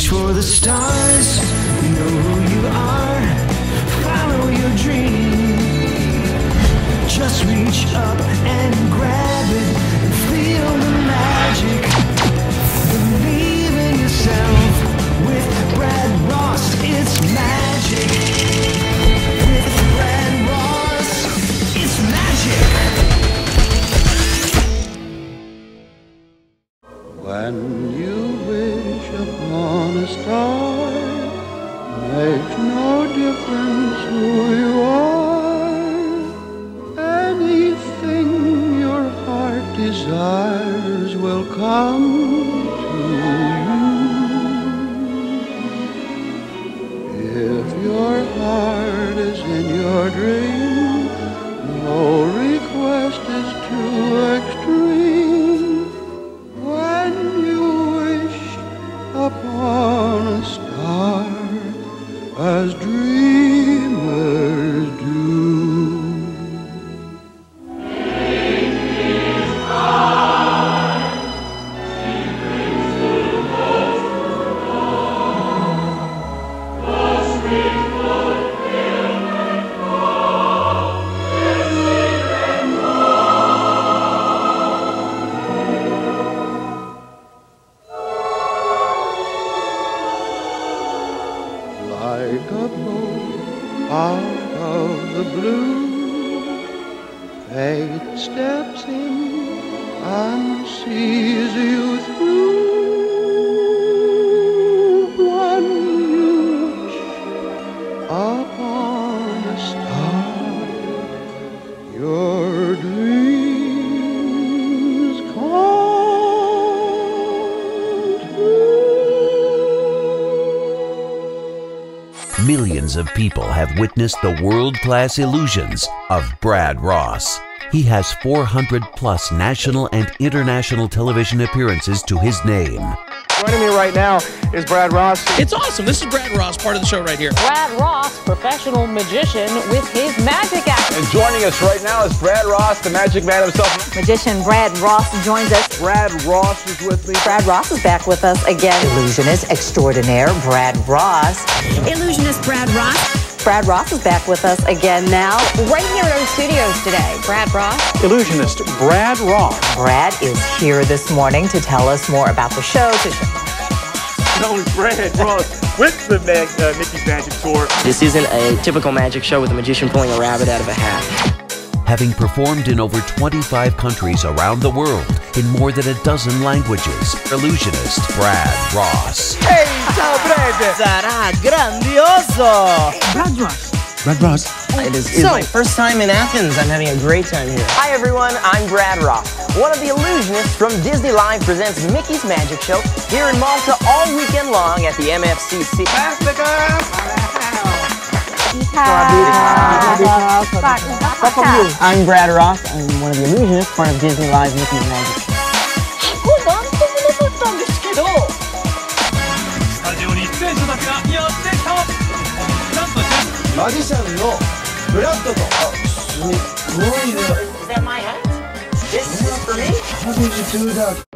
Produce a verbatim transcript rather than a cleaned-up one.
Reach for the stars, know who you are, follow your dream. Just reach up and grab it and feel the magic. Believe in yourself with Brad Ross, it's magic. With Brad Ross, it's magic. When you wish upon a star, makes no difference who you are. Anything your heart desires will come to you. If your heart is in your dream, no request is too extreme. When you wish upon a star, as dreamers do. Like a bolt out of the blue, fate steps in and sees you through. When you wish upon a star, your dreams come true. Millions of people have witnessed the world-class illusions of Brad Ross. He has four hundred plus national and international television appearances to his name. Joining me right now is Brad Ross. It's awesome. This is Brad Ross, part of the show right here. Brad Ross, professional magician with his magic act. And joining us right now is Brad Ross, the magic man himself. Magician Brad Ross joins us. Brad Ross is with me. Brad Ross is back with us again. Illusionist extraordinaire Brad Ross. Illusionist Brad Ross. Brad Ross is back with us again now, right here in our studios today. Brad Ross. Illusionist Brad Ross. Brad is here this morning to tell us more about the show. To Known Brad Ross with the Mag uh, Mickey's Magic Tour. This isn't a typical magic show with a magician pulling a rabbit out of a hat. Having performed in over twenty-five countries around the world in more than a dozen languages, illusionist Brad Ross. Hey, ciao Brad! Sarà grandioso! Brad Ross. Brad Ross. It is, it is my first time in Athens. I'm having a great time here. Hi everyone, I'm Brad Ross. One of the illusionists from Disney Live presents Mickey's Magic Show here in Malta all weekend long at the M F C C. I'm Brad Ross. I'm one of the illusionists, part of Disney Live Mickey's Magic Show. マジシャンのブラッドとすごいね。 Is that my hat? This is for me? How did you do that?